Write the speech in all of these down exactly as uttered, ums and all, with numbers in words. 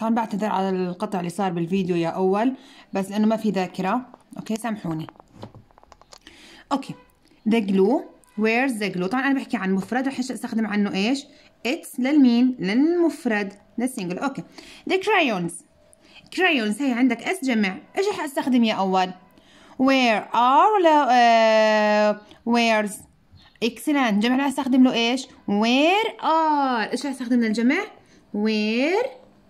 طبعا بعتذر على القطع اللي صار بالفيديو يا أول، بس لأنه ما في ذاكرة. أوكي سامحوني. أوكي the glue where's the glue. طبعا أنا بحكي عن مفرد رح أستخدم عنه إيش؟ it's للمين؟ للمفرد للسنجل. أوكي the crayons. crayons هي عندك اس جمع، إيش رح أستخدم يا أول؟ where are ولا uh, where's؟ excellent. جمع رح أستخدم له إيش؟ where are. إيش رح أستخدم للجمع؟ where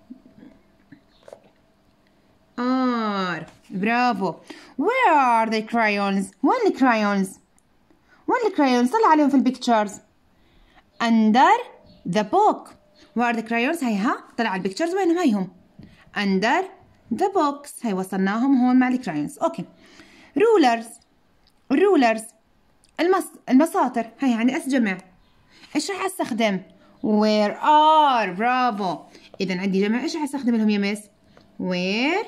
are. برافو. where are the crayons. وين الكرايونز؟ وين الكرايونز؟ طلع عليهم في البيكتشرز. under the book. where are the crayons. هي ها طلع على البيكتشرز وينهم هيهم؟ under the box. هي وصلناهم هون مع الكرايونز. اوكي rulers. rulers المس... المساطر هي يعني اس جمع، ايش راح استخدم؟ where are. برافو. اذا عندي جمع ايش راح استخدم لهم يا مس؟ where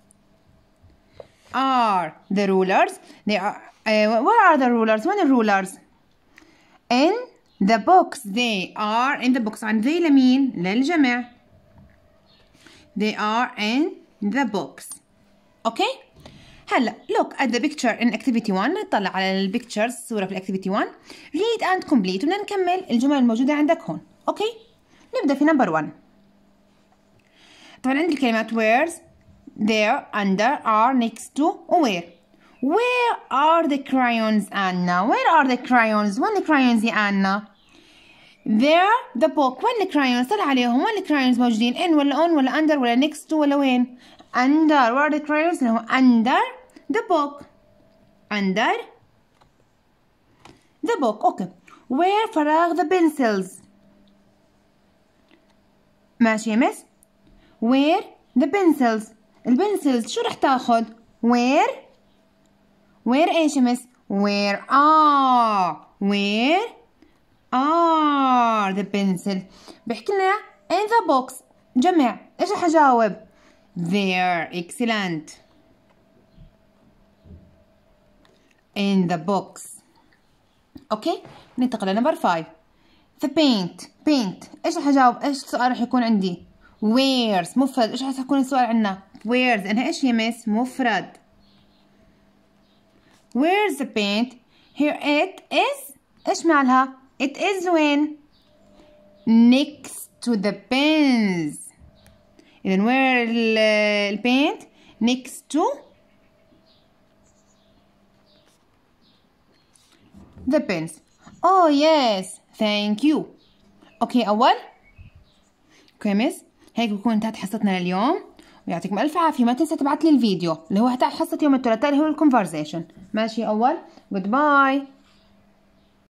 are the rulers. they are uh, where are the rulers. وين الرولرز؟ in the box. they are in the box. عن they لمين؟ للجمع. they are in the box. اوكي هلا look at the picture in activity one. نطلع على البيكتشرز الصورة في activity one. read and complete. وبدنا نكمل الجمل الموجودة عندك هون. اوكي نبدأ في number one. طبعا عندي الكلمات where's there under are next to where. where are the crayons Anna. where are the crayons. وين الكرايونز يا Anna؟ there the book. وين الكرايونز؟ طلع عليهم وين الكرايونز موجودين؟ in ولا on ولا under ولا next to ولا وين؟ under. where are the crayons؟ اللي هو under the book. under the book. اوكي where فراغ the pencils. ماشي يا مس؟ where the pencils. البنسلز شو رح تاخد؟ where where ايش يا مس؟ where are. where are the pencils. بحكي لنا in the box جمع، ايش رح اجاوب؟ there. excellent. in the box. اوكي ننتقل لنمبر five. the paint. paint ايش رح اجاوب؟ ايش السؤال رح يكون عندي؟ where's مفرد. ايش رح يكون السؤال عندنا؟ where's انها ايش يا مس؟ مفرد. where's the paint. here it is. ايش معناها؟ it is وين؟ next to the pens. إذا where ال paint next to the pens. oh yes thank you. اوكي أول اوكي مس هيك بكون انتهت حصتنا لليوم، ويعطيكم ألف عافية. ما تنسى تبعت لي الفيديو اللي هو تاع حصة يوم الثلاثاء اللي هو الكونفرزيشن. ماشي أول. جود باي.